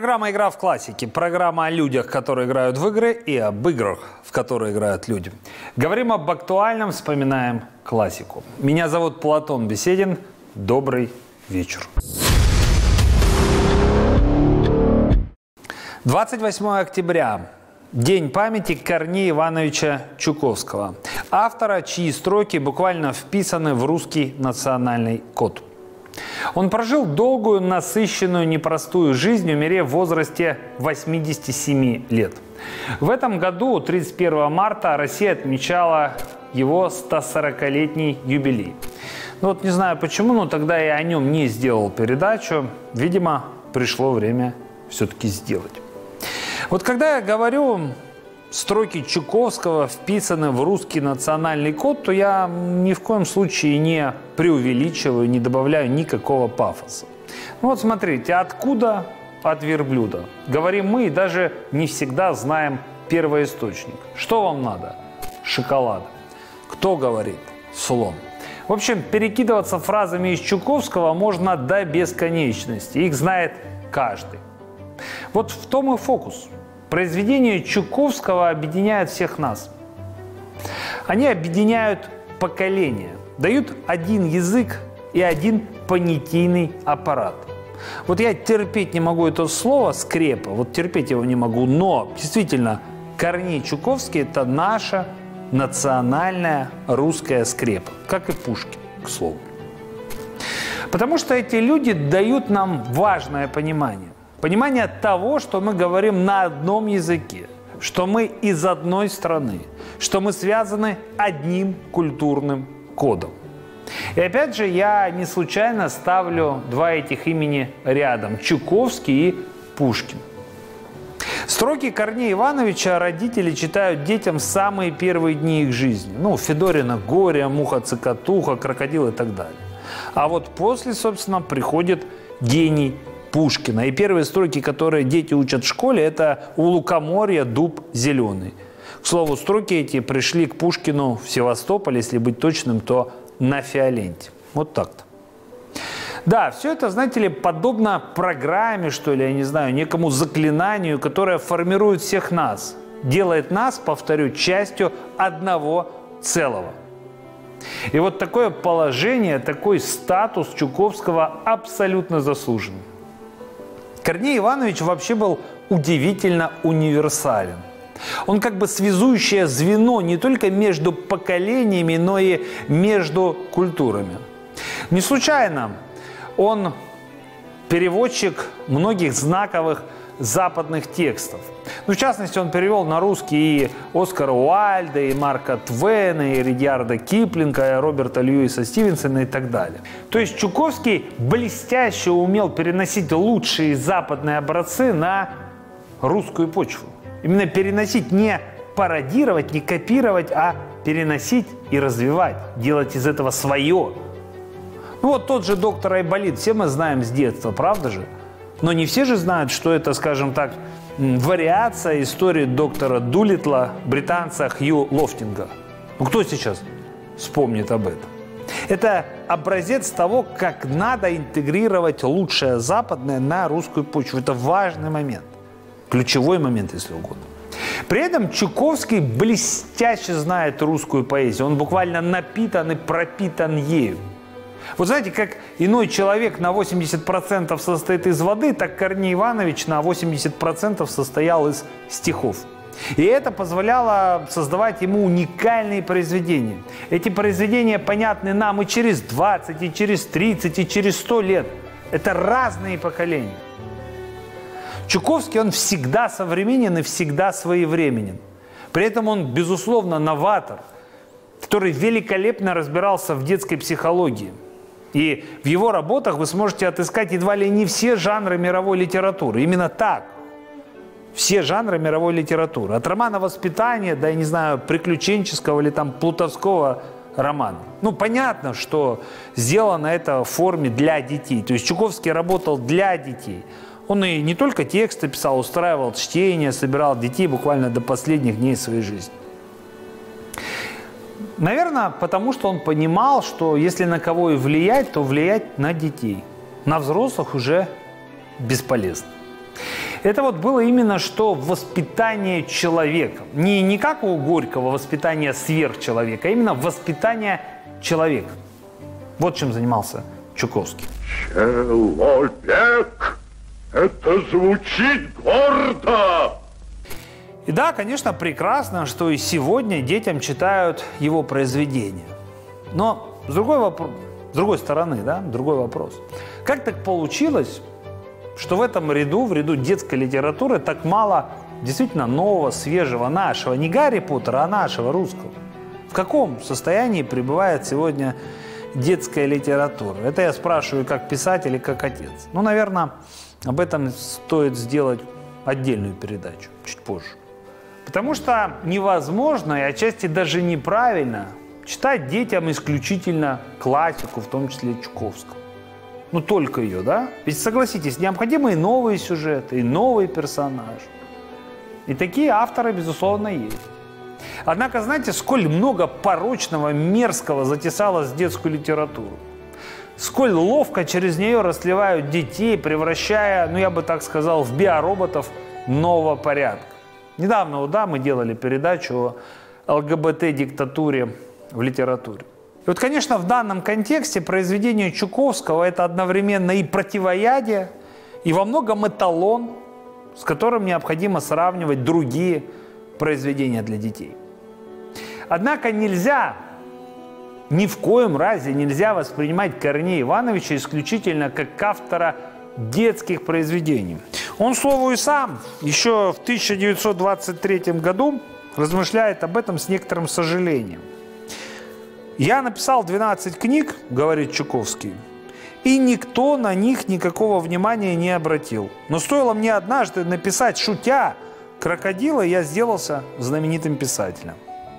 Программа «Игра в классике». Программа о людях, которые играют в игры, и об играх, в которые играют люди. Говорим об актуальном, вспоминаем классику. Меня зовут Платон Беседин. Добрый вечер. 28 октября. День памяти Корнея Ивановича Чуковского. Автора, чьи строки буквально вписаны в русский национальный код. Он прожил долгую, насыщенную, непростую жизнь, умерев в возрасте 87 лет. В этом году, 31 марта, Россия отмечала его 140-летний юбилей. Ну вот не знаю почему, но тогда я о нем не сделал передачу. Видимо, пришло время все-таки сделать. Вот когда я говорю, строки Чуковского вписаны в русский национальный код, то я ни в коем случае не преувеличиваю, не добавляю никакого пафоса. Ну вот смотрите, откуда от верблюда? Говорим мы и даже не всегда знаем первоисточник. Что вам надо? Шоколад. Кто говорит? Слон. В общем, перекидываться фразами из Чуковского можно до бесконечности. Их знает каждый. Вот в том и фокус. Произведения Чуковского объединяют всех нас. Они объединяют поколения, дают один язык и один понятийный аппарат. Вот я терпеть не могу это слово «скрепа», вот терпеть его не могу, но действительно Корней Чуковский – это наша национальная русская скрепа, как и Пушкин, к слову. Потому что эти люди дают нам важное понимание. Понимание того, что мы говорим на одном языке, что мы из одной страны, что мы связаны одним культурным кодом. И опять же, я не случайно ставлю два этих имени рядом – Чуковский и Пушкин. Строки Корнея Ивановича родители читают детям в самые первые дни их жизни. Ну, Федорина «Горе», «Муха-цокотуха», «Крокодил» и так далее. А вот после, собственно, приходит гений Пушкина. И первые строки, которые дети учат в школе, это «У лукоморья дуб зеленый». К слову, строки эти пришли к Пушкину в Севастополь, если быть точным, то на Фиоленте. Вот так-то. Да, все это, знаете ли, подобно программе, что ли, я не знаю, некому заклинанию, которое формирует всех нас, делает нас, повторю, частью одного целого. И вот такое положение, такой статус Чуковского абсолютно заслужен. Корней Иванович вообще был удивительно универсален. Он как бы связующее звено не только между поколениями, но и между культурами. Не случайно он переводчик многих знаковых западных текстов. Ну, в частности, он перевел на русский и Оскара Уайльда, и Марка Твена, и Ридьярда Киплинга, и Роберта Льюиса Стивенсона и так далее. То есть Чуковский блестяще умел переносить лучшие западные образцы на русскую почву. Именно переносить, не пародировать, не копировать, а переносить и развивать, делать из этого свое. Ну вот тот же доктор Айболит, все мы знаем с детства, правда же? Но не все же знают, что это, скажем так, вариация истории доктора Дулиттла, британца Хью Лофтинга. Ну кто сейчас вспомнит об этом? Это образец того, как надо интегрировать лучшее западное на русскую почву. Это важный момент, ключевой момент, если угодно. При этом Чуковский блестяще знает русскую поэзию. Он буквально напитан и пропитан ею. Вот знаете, как иной человек на 80% состоит из воды, так Корней Иванович на 80% состоял из стихов. И это позволяло создавать ему уникальные произведения. Эти произведения понятны нам и через 20, и через 30, и через 100 лет. Это разные поколения. Чуковский, он всегда современен и всегда своевременен. При этом он, безусловно, новатор, который великолепно разбирался в детской психологии. И в его работах вы сможете отыскать едва ли не все жанры мировой литературы. Именно так. Все жанры мировой литературы. От романа «Воспитание» до, я не знаю, приключенческого или там плутовского романа. Ну, понятно, что сделано это в форме для детей. То есть Чуковский работал для детей. Он и не только тексты писал, устраивал чтения, собирал детей буквально до последних дней своей жизни. Наверное, потому что он понимал, что если на кого и влиять, то влиять на детей. На взрослых уже бесполезно. Это вот было именно что воспитание человека. Не как у Горького воспитание сверхчеловека, а именно воспитание человека. Вот чем занимался Чуковский. Человек! Это звучит гордо! И да, конечно, прекрасно, что и сегодня детям читают его произведения. Но с другой стороны, да, другой вопрос. Как так получилось, что в этом ряду, в ряду детской литературы, так мало действительно нового, свежего, нашего, не Гарри Поттера, а нашего, русского? В каком состоянии пребывает сегодня детская литература? Это я спрашиваю как писатель и как отец. Ну, наверное, об этом стоит сделать отдельную передачу чуть позже. Потому что невозможно и отчасти даже неправильно читать детям исключительно классику, в том числе Чуковского. Ну, только ее, да? Ведь, согласитесь, необходимы и новые сюжеты, и новые персонажи. И такие авторы, безусловно, есть. Однако, знаете, сколь много порочного, мерзкого затесалось в детскую литературу. Сколь ловко через нее расливают детей, превращая, ну, я бы так сказал, в биороботов нового порядка. Недавно, да, мы делали передачу о ЛГБТ-диктатуре в литературе. И вот, конечно, в данном контексте произведение Чуковского – это одновременно и противоядие, и во многом эталон, с которым необходимо сравнивать другие произведения для детей. Однако нельзя, ни в коем разе нельзя воспринимать Корнея Ивановича исключительно как автора детских произведений. Он, к слову, и сам еще в 1923 году размышляет об этом с некоторым сожалением. «Я написал 12 книг, — говорит Чуковский, — и никто на них никакого внимания не обратил. Но стоило мне однажды написать, шутя, крокодила, я сделался знаменитым писателем».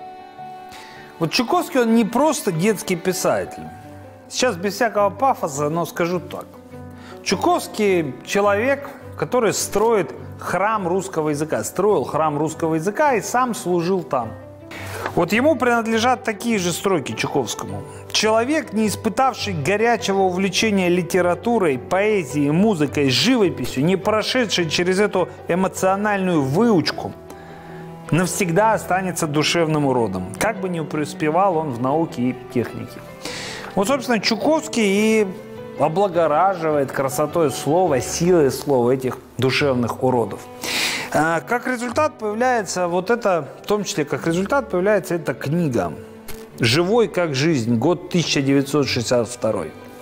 Вот Чуковский, он не просто детский писатель. Сейчас без всякого пафоса, но скажу так. Чуковский человек, который строит храм русского языка, строил храм русского языка и сам служил там. Вот ему принадлежат такие же строки Чуковскому. Человек, не испытавший горячего увлечения литературой, поэзией, музыкой, живописью, не прошедший через эту эмоциональную выучку, навсегда останется душевным уродом, как бы ни преуспевал он в науке и технике. Вот, собственно, Чуковский и облагораживает красотой слова, силой слова этих душевных уродов. Как результат появляется вот это, в том числе как результат появляется эта книга «Живой как жизнь», год 1962.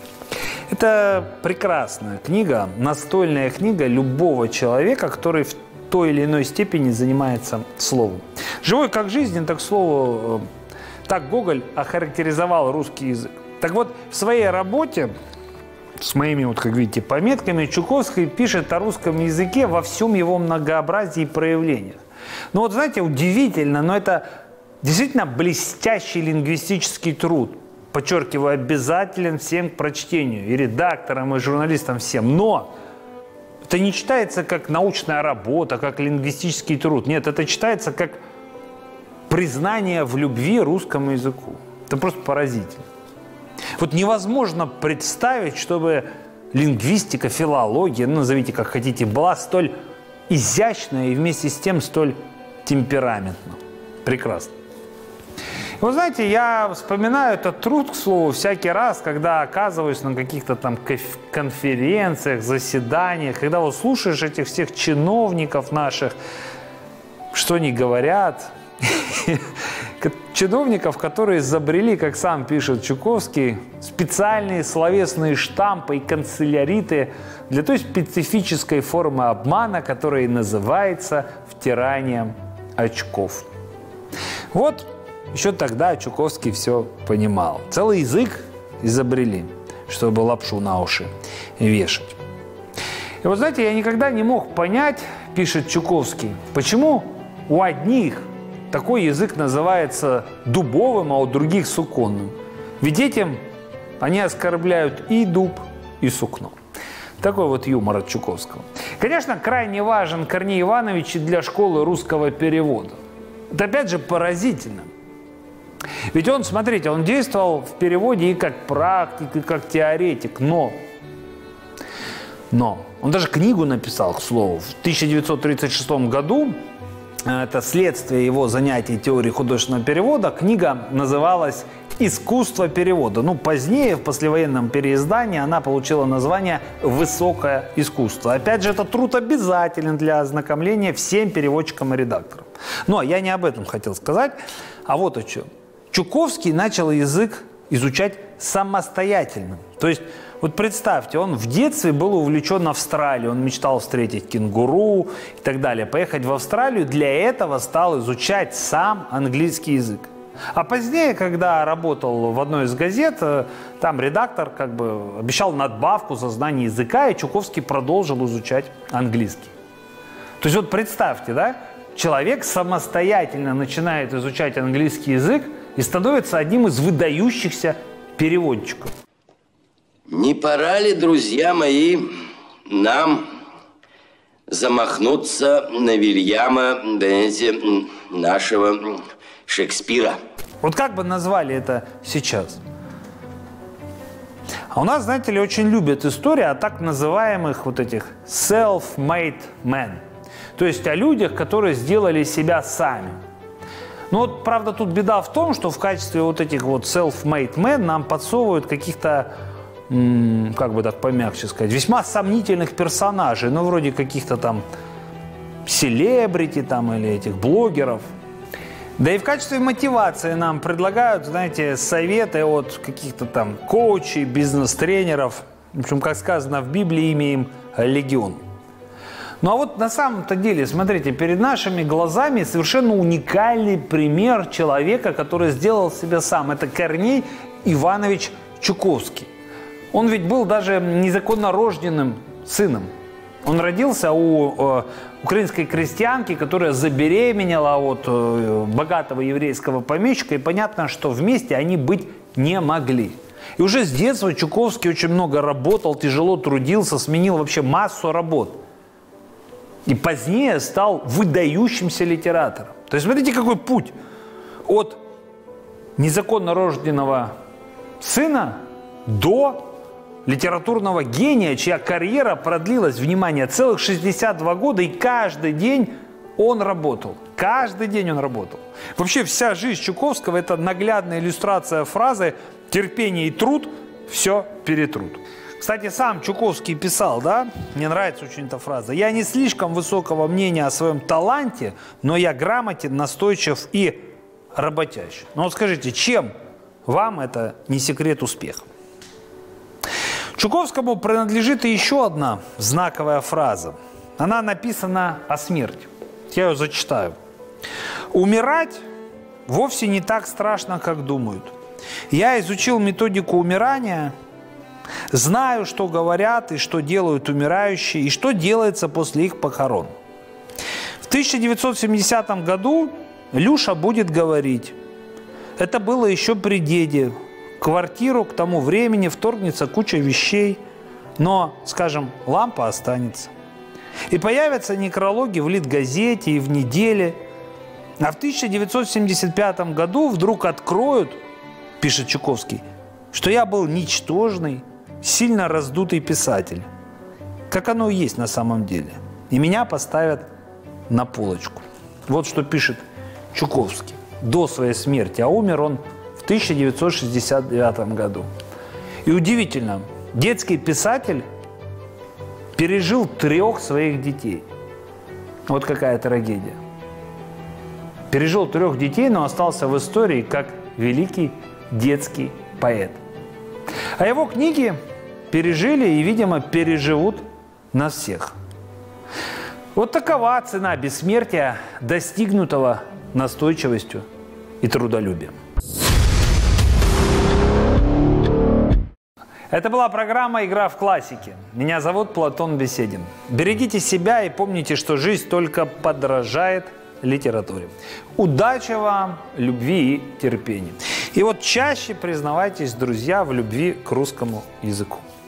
Это прекрасная книга, настольная книга любого человека, который в той или иной степени занимается словом. «Живой как жизнь» – это, к слову, так Гоголь охарактеризовал русский язык. Так вот, в своей работе с моими, вот как видите, пометками, Чуковский пишет о русском языке во всем его многообразии и проявлениях. Ну вот, знаете, удивительно, но это действительно блестящий лингвистический труд. Подчеркиваю, обязателен всем к прочтению, и редакторам, и журналистам всем. Но это не читается как научная работа, как лингвистический труд. Нет, это читается как признание в любви русскому языку. Это просто поразительно. Вот невозможно представить, чтобы лингвистика, филология, ну, назовите как хотите, была столь изящная и вместе с тем столь темпераментна. Прекрасно. И вы знаете, я вспоминаю этот труд, к слову, всякий раз, когда оказываюсь на каких-то там конференциях, заседаниях, когда вот слушаешь этих всех чиновников наших, что они говорят. Чиновников, которые изобрели, как сам пишет Чуковский, специальные словесные штампы и канцеляриты для той специфической формы обмана, которая называется втиранием очков. Вот еще тогда Чуковский все понимал. Целый язык изобрели, чтобы лапшу на уши вешать. И вот знаете, я никогда не мог понять, пишет Чуковский, почему у одних такой язык называется дубовым, а у других суконным. Ведь этим они оскорбляют и дуб, и сукно. Такой вот юмор от Чуковского. Конечно, крайне важен Корней Иванович и для школы русского перевода. Это опять же поразительно. Ведь он, смотрите, он действовал в переводе и как практик, и как теоретик, но Но он даже книгу написал, к слову, в 1936 году. Это следствие его занятий теорией художественного перевода. Книга называлась «Искусство перевода». Ну, позднее, в послевоенном переиздании, она получила название «Высокое искусство». Опять же, этот труд обязателен для ознакомления всем переводчикам и редакторам. Но я не об этом хотел сказать, а вот о чем. Чуковский начал язык изучать самостоятельно. То есть, вот представьте, он в детстве был увлечен Австралией, он мечтал встретить кенгуру и так далее, поехать в Австралию, для этого стал изучать сам английский язык. А позднее, когда работал в одной из газет, там редактор как бы обещал надбавку за знание языка, и Чуковский продолжил изучать английский. То есть вот представьте, да, человек самостоятельно начинает изучать английский язык и становится одним из выдающихся переводчиков. Не пора ли, друзья мои, нам замахнуться на Вильяма, знаете, нашего Шекспира? Вот как бы назвали это сейчас? А у нас, знаете ли, очень любят истории о так называемых вот этих self-made men. То есть о людях, которые сделали себя сами. Но вот, правда, тут беда в том, что в качестве вот этих вот self-made men нам подсовывают каких-то, как бы так помягче сказать, весьма сомнительных персонажей, ну, вроде каких-то там селебрити там или этих блогеров. Да и в качестве мотивации нам предлагают, знаете, советы от каких-то там коучей, бизнес-тренеров. В общем, как сказано в Библии, имеем легион. Ну а вот на самом-то деле, смотрите, перед нашими глазами совершенно уникальный пример человека, который сделал себя сам. Это Корней Иванович Чуковский. Он ведь был даже незаконно рожденным сыном. Он родился у украинской крестьянки, которая забеременела от богатого еврейского помещика, и понятно, что вместе они быть не могли. И уже с детства Чуковский очень много работал, тяжело трудился, сменил вообще массу работ. И позднее стал выдающимся литератором. То есть смотрите, какой путь от незаконно рожденного сына до литературного гения, чья карьера продлилась, внимание, целых 62 года, и каждый день он работал. Каждый день он работал. Вообще вся жизнь Чуковского – это наглядная иллюстрация фразы «терпение и труд – все перетрут». Кстати, сам Чуковский писал, да, мне нравится очень эта фраза: «Я не слишком высокого мнения о своем таланте, но я грамотен, настойчив и работящий». Ну вот скажите, чем вам это не секрет успеха? Чуковскому принадлежит и еще одна знаковая фраза. Она написана о смерти. Я ее зачитаю. «Умирать вовсе не так страшно, как думают. Я изучил методику умирания, знаю, что говорят и что делают умирающие, и что делается после их похорон. В 1970 году Люша будет говорить: это было еще при деде. В квартиру к тому времени вторгнется куча вещей, но, скажем, лампа останется. И появятся некрологи в Литгазете и в Неделе. А в 1975 году вдруг откроют, пишет Чуковский, что я был ничтожный, сильно раздутый писатель, как оно и есть на самом деле. И меня поставят на полочку». Вот что пишет Чуковский до своей смерти, а умер он в 1969 году. И удивительно, детский писатель пережил 3 своих детей. Вот какая трагедия. Пережил 3 детей, но остался в истории как великий детский поэт. А его книги пережили и, видимо, переживут нас всех. Вот такова цена бессмертия, достигнутого настойчивостью и трудолюбием. Это была программа «Игра в классике». Меня зовут Платон Беседин. Берегите себя и помните, что жизнь только подражает литературе. Удачи вам, любви и терпения. И вот чаще признавайтесь, друзья, в любви к русскому языку.